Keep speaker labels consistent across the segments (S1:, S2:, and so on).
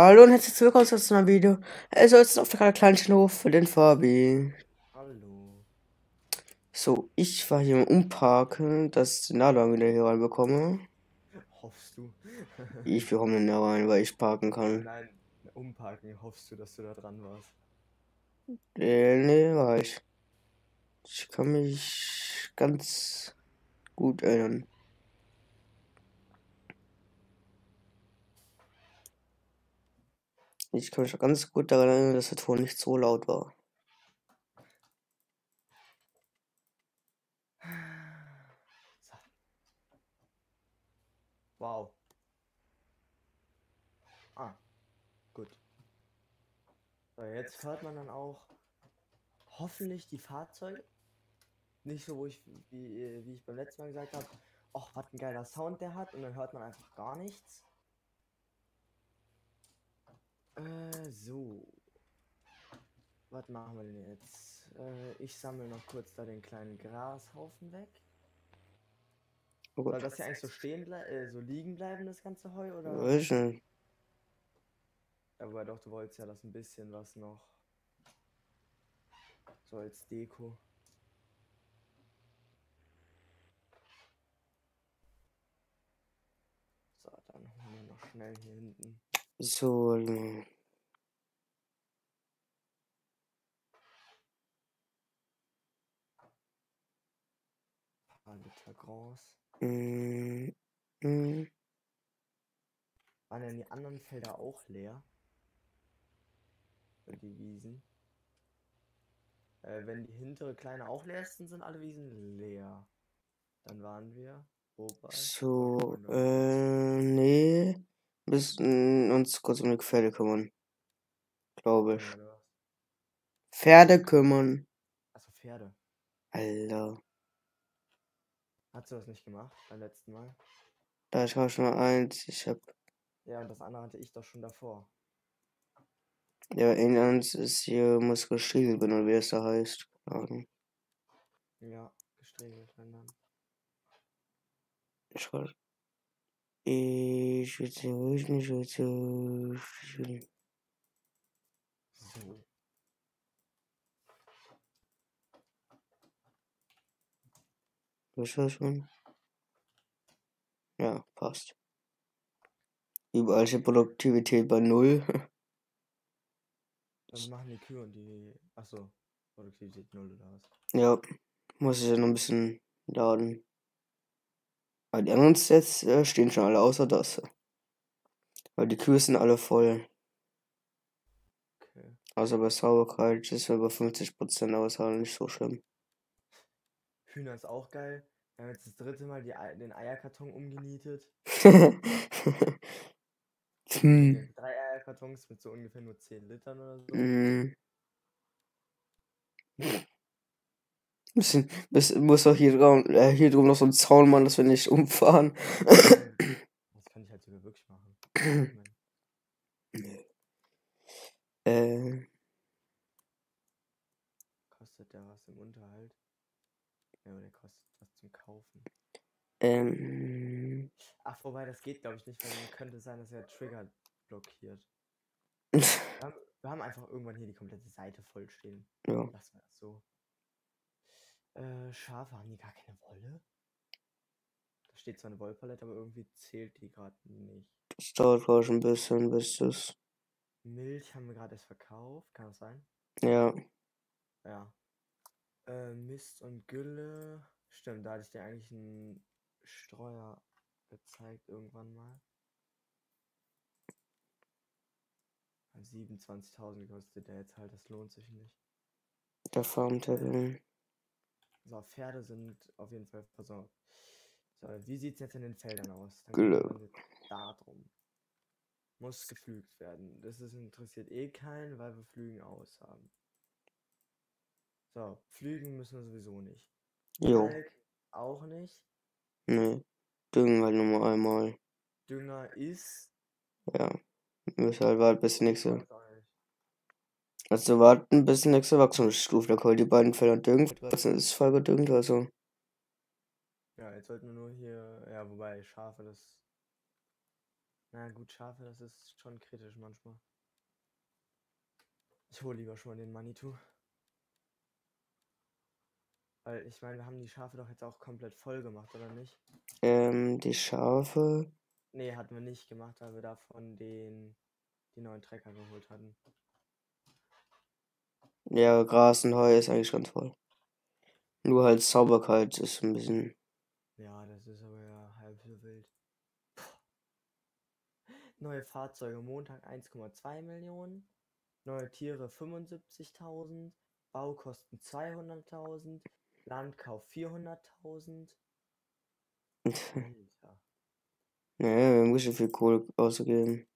S1: Hallo und herzlich willkommen zu einem Video. Also jetzt auf der kleinen Hof für den Fabi.
S2: Hallo.
S1: So, ich war hier im Umparken, dass ich den Laden wieder hier reinbekomme.
S2: Hoffst du?
S1: Ich bekomme den da rein, weil ich parken kann.
S2: Nein, umparken. Hoffst du, dass du da dran warst?
S1: Nee, war ich. Ich kann mich ganz gut erinnern. Ich kann mich auch ganz gut daran erinnern, dass der Ton nicht so laut war.
S2: So. Wow. Ah, gut. So, jetzt hört man dann auch hoffentlich die Fahrzeuge. Nicht so, wie ich beim letzten Mal gesagt habe, ach, was ein geiler Sound der hat, und dann hört man einfach gar nichts. So. Was machen wir denn jetzt? Ich sammle noch kurz da den kleinen Grashaufen weg.
S1: Oh
S2: Soll
S1: Gott.
S2: das hier eigentlich so liegen bleiben, das ganze Heu, oder?
S1: Weiß nicht.
S2: Ja, wobei doch, du wolltest ja das ein bisschen was noch so als Deko. So, dann holen wir noch schnell hier hinten.
S1: So,
S2: Ein paar Liter Gras.
S1: mm, mm.
S2: Waren denn die anderen Felder auch leer? Und die Wiesen? Wenn die hintere kleine auch leer ist, dann sind alle Wiesen leer. Dann waren wir wobei?
S1: So, nee. Müssen uns kurz um die Pferde kümmern, glaube ich.
S2: Junge, oder was?
S1: Pferde kümmern.
S2: Achso, Pferde.
S1: Alter.
S2: Hast du das nicht gemacht beim letzten Mal?
S1: Da ich habe schon mal eins. Ich hab.
S2: Ja, und das andere hatte ich doch schon davor.
S1: Ja, in uns ist hier, muss gestriegelt werden, oder wie es da heißt. Keine Ahnung.
S2: Ja, gestriegelt, wenn dann.
S1: Ich schreibe. Ich will nicht,
S2: So.
S1: ist das schon? Ja, passt. Überall ist die Produktivität bei null.
S2: Was machen die Kühe und die. Achso, Produktivität 0 oder was?
S1: Ja, muss ich ja noch ein bisschen laden. Aber die anderen Sets stehen schon alle außer das. Weil die Kühe sind alle voll.
S2: Okay.
S1: Außer bei Sauberkeit ist ja über 50% Auszahlung nicht so schlimm.
S2: Hühner ist auch geil. Wir haben jetzt das dritte Mal den Eierkarton umgenietet.
S1: Hm.
S2: 3 Eierkartons mit so ungefähr nur 10 Litern oder so.
S1: Mm. Muss doch hier drum noch so ein Zaun machen, dass wir nicht umfahren.
S2: Das kann ich halt sogar wirklich machen. Moment.
S1: äh,
S2: Kostet der was im Unterhalt? Ja, aber der kostet was zum Kaufen.
S1: ähm,
S2: Ach, wobei, das geht glaube ich nicht, weil dann könnte sein, dass er Trigger blockiert. Wir haben einfach irgendwann hier die komplette Seite voll stehen.
S1: ja,
S2: Lassen wir das so. Schafe, haben die gar keine Wolle? Da steht zwar eine Wollpalette, aber irgendwie zählt die gerade nicht.
S1: das dauert glaube ich ein bisschen, bis das.
S2: Milch haben wir gerade erst verkauft, kann das sein?
S1: Ja,
S2: Ja. Mist und Gülle. Stimmt, da hatte ich dir eigentlich einen Streuer gezeigt irgendwann mal. 27.000 kostet der jetzt halt, das lohnt sich nicht.
S1: der Farmtabelle.
S2: So, Pferde sind auf jeden Fall versorgt. So, wie sieht es jetzt in den Feldern aus? Dann
S1: Gülle.
S2: kümmern wir uns da drum. Muss gepflügt werden. Interessiert eh keinen, weil wir Pflügen aus haben. So, pflügen müssen wir sowieso nicht.
S1: Jo,
S2: Kalk auch nicht.
S1: ne. Düngen halt nur mal einmal.
S2: Dünger ist.
S1: Ja, müssen halt warten, bis die
S2: Ich weiß
S1: nächste.
S2: auch nicht.
S1: Also warten, bis die nächste Wachstumsstufe. Da können wir die beiden Felder düngen. Das ist voll gedüngt, also.
S2: Ja, jetzt sollten wir nur hier. Ja, wobei Schafe, das. Na gut, Schafe, das ist schon kritisch manchmal. Ich hole lieber schon mal den Manitou. Weil ich meine, wir haben die Schafe doch jetzt auch komplett voll gemacht, oder nicht?
S1: Die Schafe.
S2: Nee, hatten wir nicht gemacht, weil wir davon die neuen Trecker geholt hatten.
S1: Ja, Gras und Heu ist eigentlich ganz voll. Nur halt Sauberkeit ist ein bisschen.
S2: Ja, das ist aber ja halb so wild. Neue Fahrzeuge, Montag 1,2 Millionen. Neue Tiere 75.000. Baukosten 200.000. Landkauf 400.000. Alter.
S1: Naja, wir haben richtig viel Kohle ausgegeben.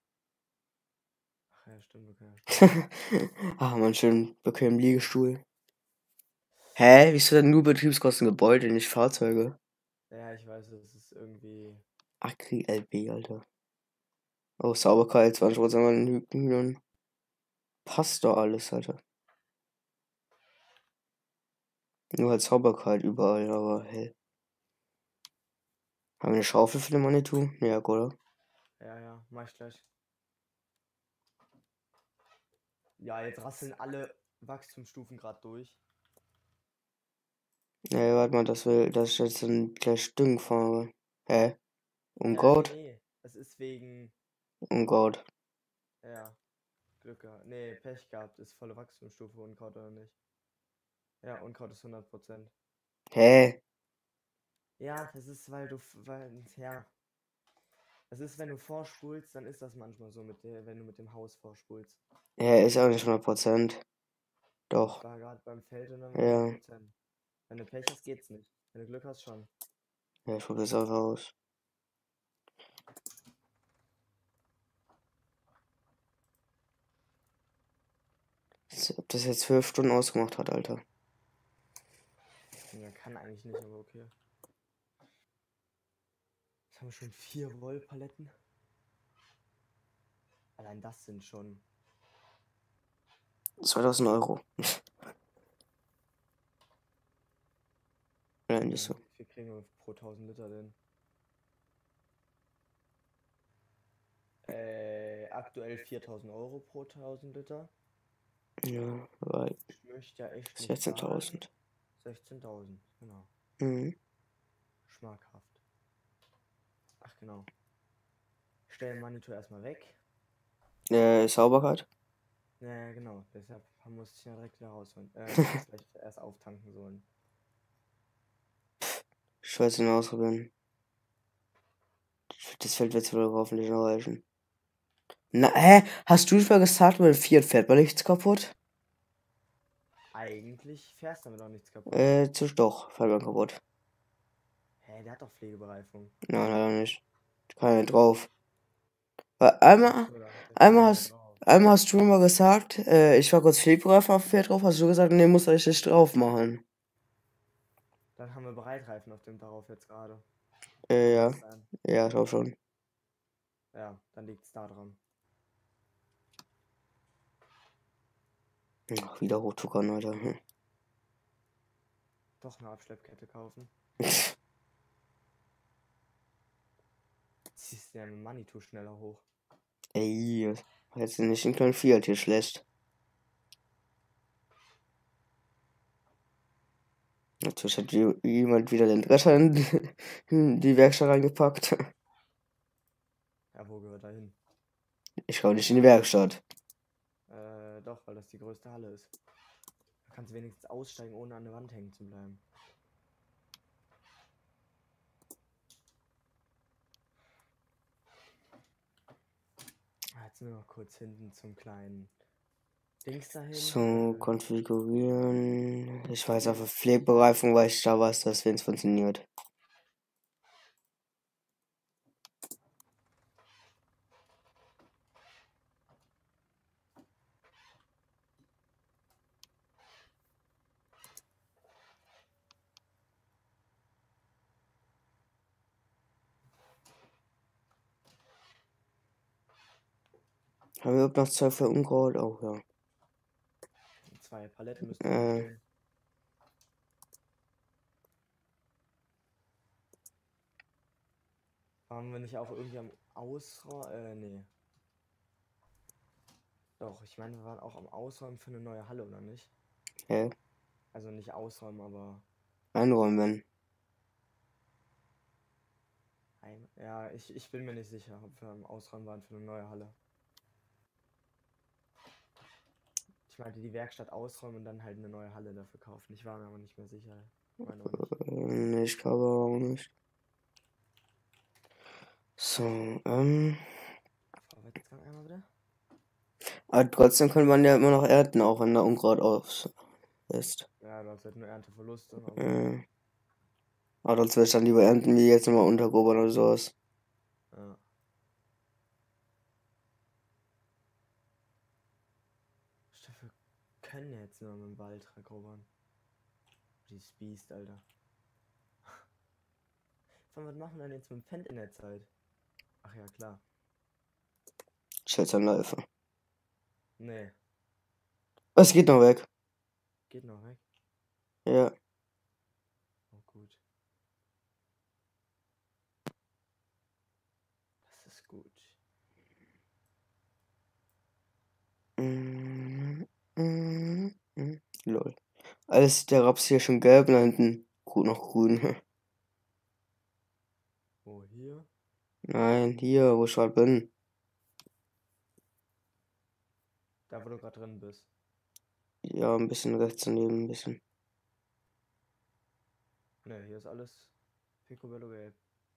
S2: Ach ja, stimmt, wir können ja sparen.
S1: Ah, man, schön bequem Liegestuhl. Hä? Wieso denn nur Betriebskosten Gebäude, nicht Fahrzeuge?
S2: Ja, ich weiß, das ist irgendwie.
S1: Agri-LB, Alter. Oh, Sauberkeit, 20% an den Hühnern. Passt doch alles, Alter. Nur halt Sauberkeit überall, aber hell. Haben wir eine Schaufel für den Manitou? Ja, oder?
S2: Ja, mach ich gleich. Ja, jetzt rasseln alle Wachstumsstufen gerade durch.
S1: Ja, warte mal, das ist jetzt ein gleich Düngfarbe. Hä? Unkraut?
S2: Nee. Das ist wegen.
S1: Unkraut.
S2: Ja, Glück gehabt. Nee, Pech gehabt. Ist volle Wachstumsstufe Unkraut oder nicht? Ja, Unkraut ist 100%.
S1: Hä?
S2: Ja, das ist, ja. Das ist, wenn du vorspulst, dann ist das manchmal so, wenn du mit dem Haus vorspulst.
S1: Hä, ist auch nicht 100%.
S2: Ich
S1: Doch.
S2: war gerade beim Feld und dann war
S1: Ja.
S2: 100%. Wenn du Pech hast, geht's nicht. Wenn du Glück hast, schon.
S1: Ja, ich probiere es einfach aus. Ob das jetzt 12 Stunden ausgemacht hat, Alter.
S2: Ja, kann eigentlich nicht, aber okay. Jetzt haben wir schon 4 Wollpaletten. Allein das sind schon.
S1: 2000 Euro. Ja, nicht so.
S2: Wie viel kriegen wir pro 1000 Liter denn? Aktuell 4.000 Euro pro 1000 Liter.
S1: Ja, weil
S2: Ich möchte ja echt nicht sagen.
S1: 16.000.
S2: 16.000, genau.
S1: Mhm.
S2: Schmackhaft. Ach genau. Ich stelle den Monitor erstmal weg.
S1: Sauberkeit?
S2: Ja, genau. Deshalb muss ich ja direkt wieder rausholen. Muss vielleicht erst auftanken sollen.
S1: Ich will es nicht ausprobieren. Das Feld wird wohl hoffentlich noch reichen. Na, hä? Hast du nicht mal gesagt, mit dem Fiat fährt man nichts kaputt?
S2: Eigentlich fährst du damit auch nichts kaputt.
S1: Doch, fährt man kaputt.
S2: Hä, der hat doch Pflegebereifung.
S1: Nein, leider nicht. Kann ja nicht drauf. Weil
S2: Ach so, da kann er nicht drauf.
S1: einmal hast du mir mal gesagt, ich war kurz Februar auf Pferd drauf, hast du gesagt, nee, muss ich nicht drauf machen.
S2: Dann haben wir Breitreifen auf dem darauf jetzt gerade.
S1: Ja,
S2: Kann sein.
S1: ja, ich glaube schon.
S2: Ja, dann liegt es da dran.
S1: Ach, wieder hochtuckern, Alter.
S2: Doch eine Abschleppkette kaufen. Ziehst du ja mit Manitou schneller hoch.
S1: Ey, jetzt nicht einen kleinen Fiat hier schlecht. Natürlich hat jemand wieder den Drescher in die Werkstatt reingepackt.
S2: Ja, wo gehört er hin?
S1: Ich glaube nicht in die Werkstatt.
S2: Doch, weil das die größte Halle ist. Da kannst du wenigstens aussteigen, ohne an der Wand hängen zu bleiben. Jetzt nur noch kurz hinten zum kleinen Dings dahin.
S1: So, konfigurieren. Ich weiß auf der Pflegebereifung, weil ich da weiß, dass wenn es funktioniert. Haben wir überhaupt noch Zeug für Unkraut? Oh ja.
S2: 2 Paletten müssten noch stehen. Haben wir nicht auch irgendwie am Ausräumen, nee. Doch, ich meine, wir waren auch am Ausräumen für eine neue Halle, oder nicht?
S1: Ja,
S2: Also nicht ausräumen, aber
S1: einräumen.
S2: ja, ich bin mir nicht sicher, ob wir am Ausräumen waren für eine neue Halle. Ich meinte, die Werkstatt ausräumen und dann halt eine neue Halle dafür kaufen. Ich war mir aber nicht mehr sicher. Ich meine auch nicht.
S1: Nee, ich glaube auch nicht. So,
S2: Vorwärtsgang einmal bitte.
S1: aber trotzdem könnte man ja immer noch ernten, auch wenn da Unkraut aus ist.
S2: Ja, du hast halt nur Ernteverluste, aber
S1: Aber sonst würde ich dann lieber ernten, wie jetzt nochmal untergrubern oder sowas.
S2: ja. Wir können ja jetzt nur mit dem Wald erobern. Dieses Biest, Alter. Von was machen wir denn jetzt mit dem Fendt in der Zeit? Ach ja, klar.
S1: Schätzernleife.
S2: Nee,
S1: Es geht noch weg.
S2: geht noch weg.
S1: Ja.
S2: Oh, gut. Das ist gut.
S1: Lol. Alles der Raps hier schon gelb und da hinten noch grün.
S2: Oh, hier.
S1: Nein, hier, wo ich gerade bin.
S2: Da, wo du gerade drin bist.
S1: Ja, ein bisschen rechts daneben, ein bisschen.
S2: Ne, hier ist alles Picobello gelb.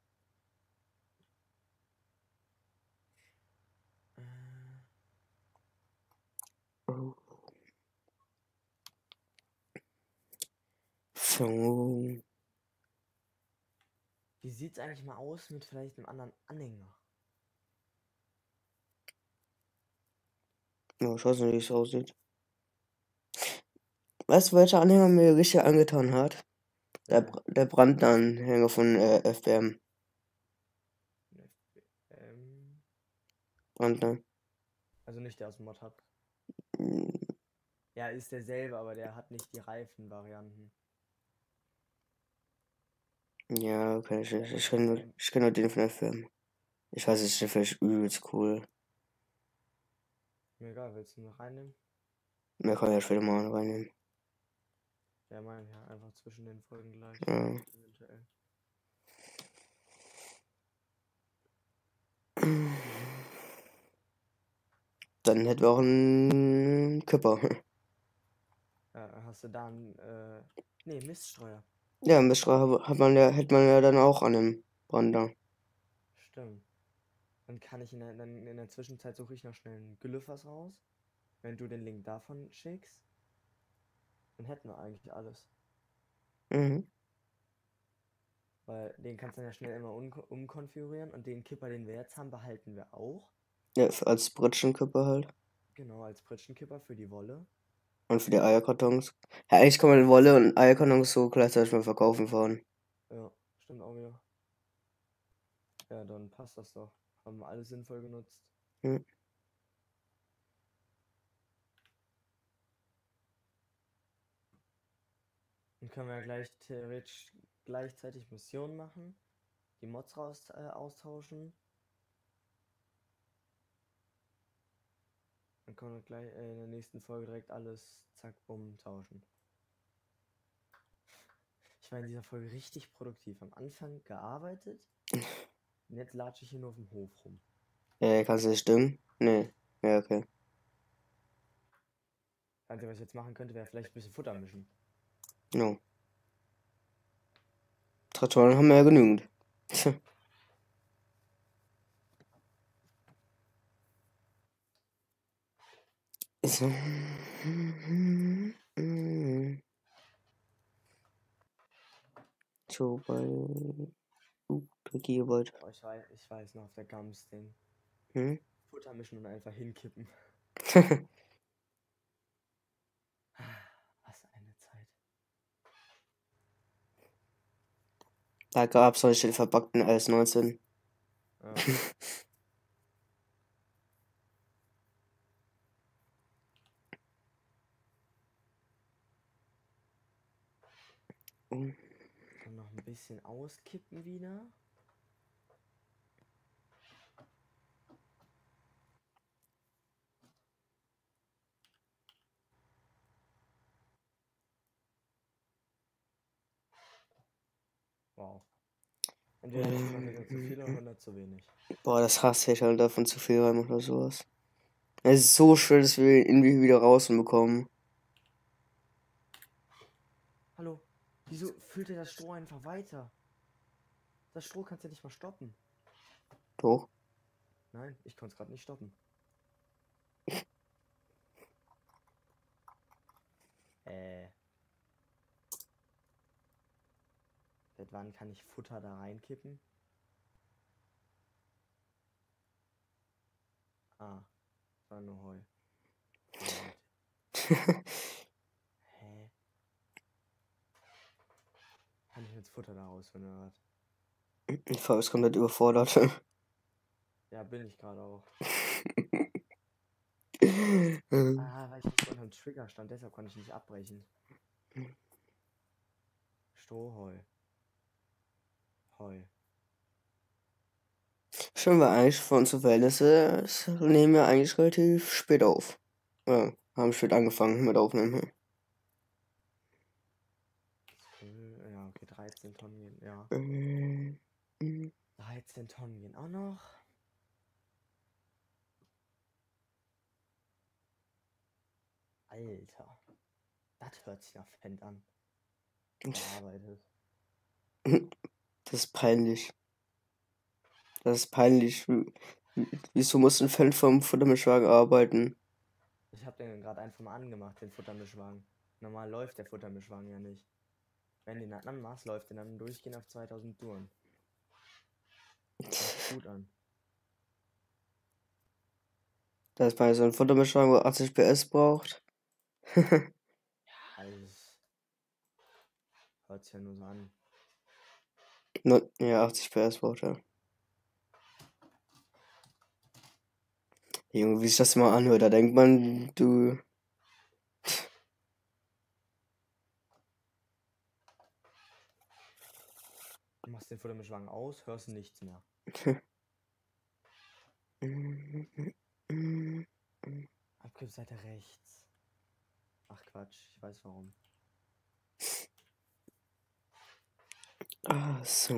S1: So.
S2: Wie sieht's eigentlich mal aus mit vielleicht einem anderen Anhänger?
S1: Ja, ich weiß nicht, wie es aussieht. Weißt du, welcher Anhänger mir richtig angetan hat? Der Brandanhänger von FBM. Brandner.
S2: Also nicht der aus dem Mod Hub.
S1: Hm,
S2: Ja, ist derselbe, aber der hat nicht die Reifenvarianten.
S1: ja, okay,
S2: Der hat
S1: ich
S2: halt
S1: kenne
S2: so ein.
S1: ich kenn nur den von FBM. Ich weiß nicht, der finde ich übelst cool.
S2: Mir egal, willst du noch reinnehmen?
S1: Mehr kann ich ja später mal reinnehmen.
S2: Ja, mein, ja, einfach zwischen den Folgen gleich.
S1: Ja.
S2: Eventuell.
S1: Dann hätten wir auch einen Küpper.
S2: Hast du da einen, nee, Miststreuer.
S1: Ja, Miststreuer hätte man ja dann auch an dem Brander.
S2: Stimmt. Dann kann ich dann in der Zwischenzeit suche ich noch schnell einen Glyphas raus. Wenn du den Link davon schickst, dann hätten wir eigentlich alles.
S1: Mhm.
S2: Weil den kannst du dann ja schnell immer umkonfigurieren und den Kipper, den wir jetzt haben, behalten wir auch.
S1: Ja, als Britschenküpper halt.
S2: Genau, als Pritschenkipper für die Wolle.
S1: Und für die Eierkartons. Ja, eigentlich kann man Wolle und Eierkartons so gleichzeitig mal verkaufen fahren.
S2: Ja, stimmt auch wieder. Ja, dann passt das doch. Haben wir alles sinnvoll genutzt.
S1: Hm.
S2: Dann können wir ja gleich theoretisch gleichzeitig Missionen machen. Die Mods austauschen. Dann können wir gleich in der nächsten Folge direkt alles zack, bumm tauschen. Ich war in dieser Folge richtig produktiv. Am Anfang gearbeitet. Und jetzt latsche ich hier nur auf dem Hof rum.
S1: Ja, kannst du nicht düngen? Nee. Ja, okay.
S2: Das Einzige, was ich jetzt machen könnte, wäre vielleicht ein bisschen Futter mischen.
S1: No. Traktoren haben wir ja genügend. So. So bei Gigabyte.
S2: Oh, ich weiß noch, auf der Gams-Ding.
S1: Hm?
S2: Futter mischen und einfach hinkippen. Was eine Zeit.
S1: Da gab es solche verpackten S19.
S2: Ja. Dann noch ein bisschen auskippen wieder. Wow. Entweder hätte ich 100 Meter zu viel oder 100 zu wenig.
S1: Boah, das hasse ich halt, davon zu viel rein oder sowas. Es ist so schwer, dass wir ihn irgendwie wieder rausbekommen.
S2: Hallo? Wieso füllt er das Stroh einfach weiter? Das Stroh kannst du nicht mal stoppen.
S1: Doch.
S2: Nein, ich konnte es gerade nicht stoppen. Seit wann kann ich Futter da reinkippen? Ah, das war nur Heu. Hä? Kann ich jetzt Futter da rausholen oder was?
S1: Ich war jetzt komplett überfordert.
S2: Ja, bin ich gerade auch.
S1: Ähm,
S2: Weil ich nicht unter dem Trigger stand, deshalb konnte ich nicht abbrechen. Strohheu. Heu.
S1: Schön war eigentlich für unsere Verhältnisse, das nehmen wir eigentlich relativ spät auf. Ja, haben spät angefangen mit Aufnehmen.
S2: Ja, okay, 13 Tonnen gehen. Ja.
S1: Ähm,
S2: 13 Tonnen gehen auch noch. Alter. Das hört sich nach Fendt an. Bearbeitet.
S1: Das ist peinlich. Das ist peinlich. Wieso muss ein Fan vom Futtermischwagen arbeiten?
S2: Ich habe den gerade einfach mal angemacht, den Futtermischwagen. Normal läuft der Futtermischwagen ja nicht. Wenn den dann anmachst, läuft den dann durchgehend auf 2000 Touren. Hört sich gut an.
S1: Da ist bei so einem Futtermischwagen, wo 80 PS braucht.
S2: Alles. Hört sich ja nur so an.
S1: Ja, 80 PS braucht er. Junge, wie sich das immer anhört, da denkt man, du.
S2: Du machst den Futtermischwagen aus, hörst nichts mehr. Abgriffsseite rechts. Ach Quatsch, ich weiß warum.
S1: Ah, so.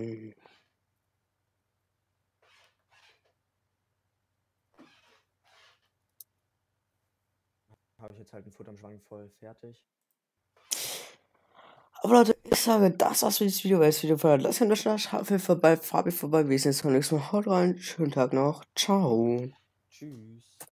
S2: Habe ich jetzt halt einen Futtermischwagen voll fertig.
S1: Aber Leute, ich sage, das war's für dieses Video. Wer das Video gefallen hat, lasst gerne eine Schafe vorbei, Fabi vorbei. Wir sehen uns beim nächsten Mal. Haut rein, schönen Tag noch. Ciao.
S2: Tschüss.